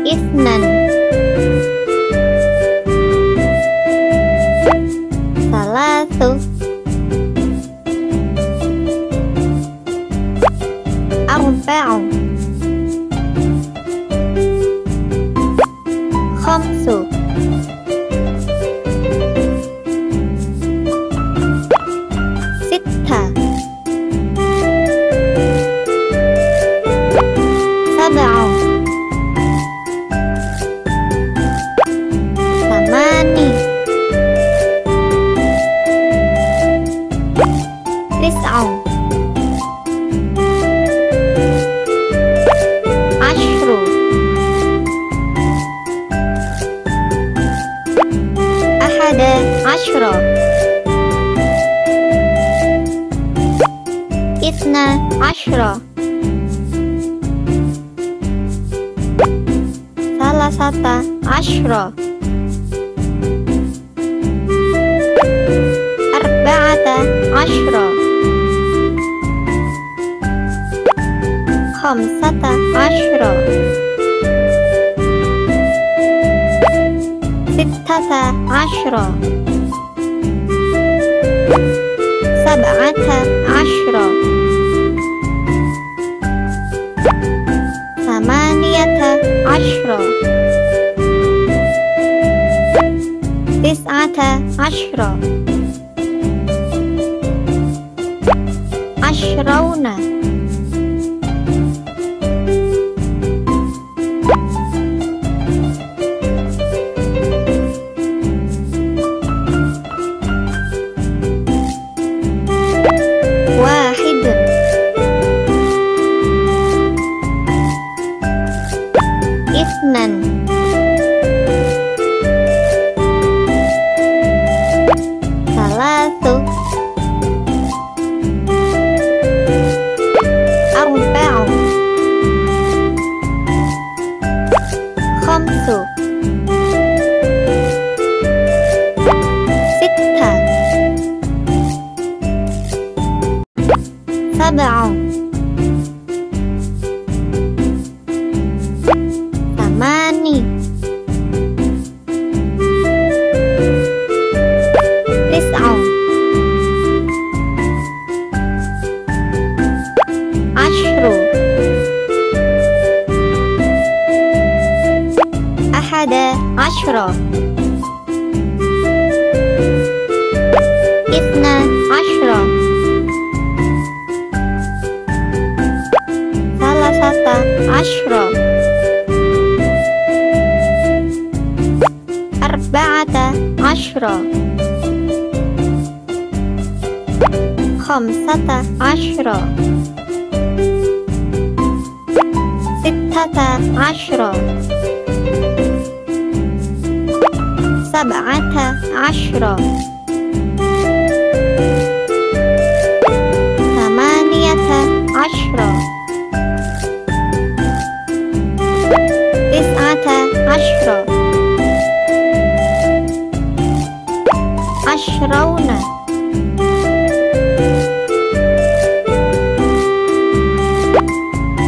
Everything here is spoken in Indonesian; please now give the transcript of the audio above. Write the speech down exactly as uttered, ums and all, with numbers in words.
Isnan. Salasu. Arba'u. Khamsu. Sitta. Sab'u. Thamani. Tis'u. Ashru. Ahada ashra. Ithna ashra. Salasata ashra. Arba'ata ashra. Khamsata ashra. Sittata ashra. Sab'ata ashra. Thamaniyata ashra. Tis'ata ashra. Ashrauna. Wahidun. Ithnan. Salasu. Arba'u. Khamsu. Sitta. Sab'u. Thamani. Tis'u. Ashru. Ahada ashra. Ithna ashra. Salasata ashra. Arba'ata ashra. Khamsata ashra. Sittata ashra. Sab'ata ashra. Thamaniyata ashra. Tis'ata ashra. Ashrauna.